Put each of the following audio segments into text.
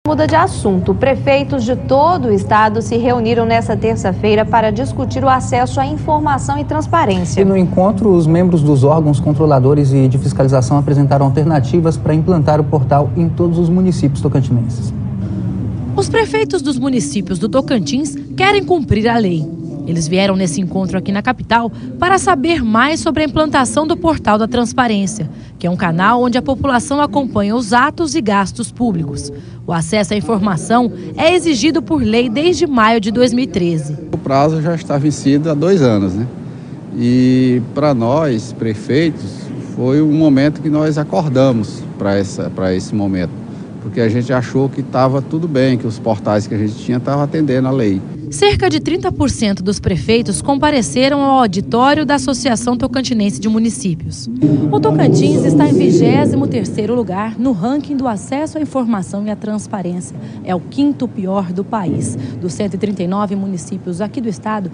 Muda de assunto. Prefeitos de todo o estado se reuniram nesta terça-feira para discutir o acesso à informação e transparência. E no encontro, os membros dos órgãos controladores e de fiscalização apresentaram alternativas para implantar o portal em todos os municípios tocantinenses. Os prefeitos dos municípios do Tocantins querem cumprir a lei. Eles vieram nesse encontro aqui na capital para saber mais sobre a implantação do Portal da Transparência, que é um canal onde a população acompanha os atos e gastos públicos. O acesso à informação é exigido por lei desde maio de 2013. O prazo já está vencido há 2 anos, né? E para nós, prefeitos, foi um momento que nós acordamos para esse momento, porque a gente achou que estava tudo bem, que os portais que a gente tinha estavam atendendo a lei. Cerca de 30% dos prefeitos compareceram ao auditório da Associação Tocantinense de Municípios. O Tocantins está em 23º lugar no ranking do acesso à informação e à transparência. É o 5º pior do país. Dos 139 municípios aqui do estado,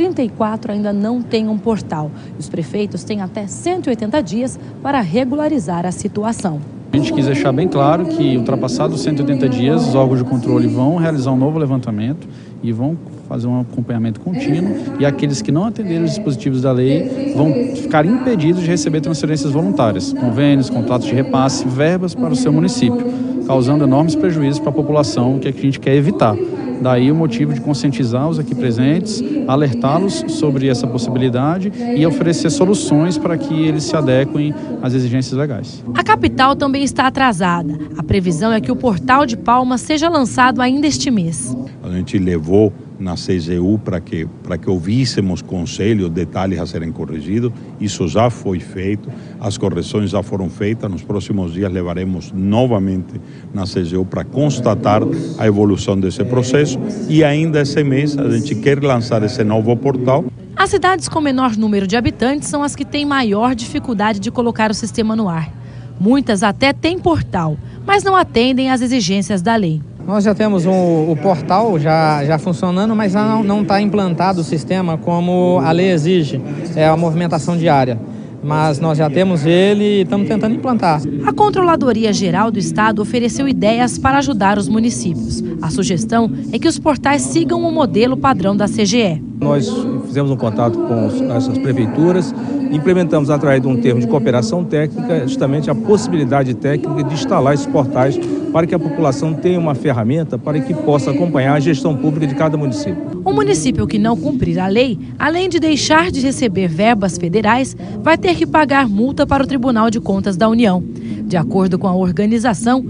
34 ainda não têm um portal. Os prefeitos têm até 180 dias para regularizar a situação. A gente quis deixar bem claro que, ultrapassados os 180 dias, os órgãos de controle vão realizar um novo levantamento e vão fazer um acompanhamento contínuo, e aqueles que não atenderem os dispositivos da lei vão ficar impedidos de receber transferências voluntárias, convênios, contratos de repasse, verbas para o seu município, causando enormes prejuízos para a população, que a gente quer evitar. Daí o motivo de conscientizar os aqui presentes, alertá-los sobre essa possibilidade e oferecer soluções para que eles se adequem às exigências legais. A capital também está atrasada. A previsão é que o Portal de Palmas seja lançado ainda este mês. A gente levou na CGU para que ouvíssemos conselhos, detalhes a serem corrigidos. Isso já foi feito, as correções já foram feitas. Nos próximos dias levaremos novamente na CGU para constatar a evolução desse processo, e ainda esse mês a gente quer lançar esse novo portal. As cidades com menor número de habitantes são as que têm maior dificuldade de colocar o sistema no ar. Muitas até têm portal, mas não atendem às exigências da lei. Nós já temos o portal já funcionando, mas não está implantado o sistema como a lei exige, é a movimentação diária. Mas nós já temos ele e estamos tentando implantar. A Controladoria Geral do Estado ofereceu ideias para ajudar os municípios. A sugestão é que os portais sigam o modelo padrão da CGE. Nós fizemos um contato com essas prefeituras, implementamos através de um termo de cooperação técnica justamente a possibilidade técnica de instalar esses portais para que a população tenha uma ferramenta para que possa acompanhar a gestão pública de cada município. O município que não cumprir a lei, além de deixar de receber verbas federais, vai ter que pagar multa para o Tribunal de Contas da União. De acordo com a organização,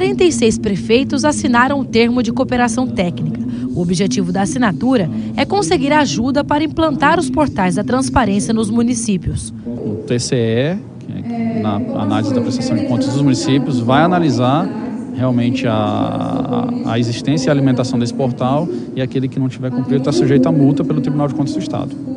46 prefeitos assinaram o termo de cooperação técnica. O objetivo da assinatura é conseguir ajuda para implantar os portais da transparência nos municípios. O TCE, na análise da prestação de contas dos municípios, vai analisar realmente a existência e a alimentação desse portal, e aquele que não tiver cumprido está sujeito a multa pelo Tribunal de Contas do Estado.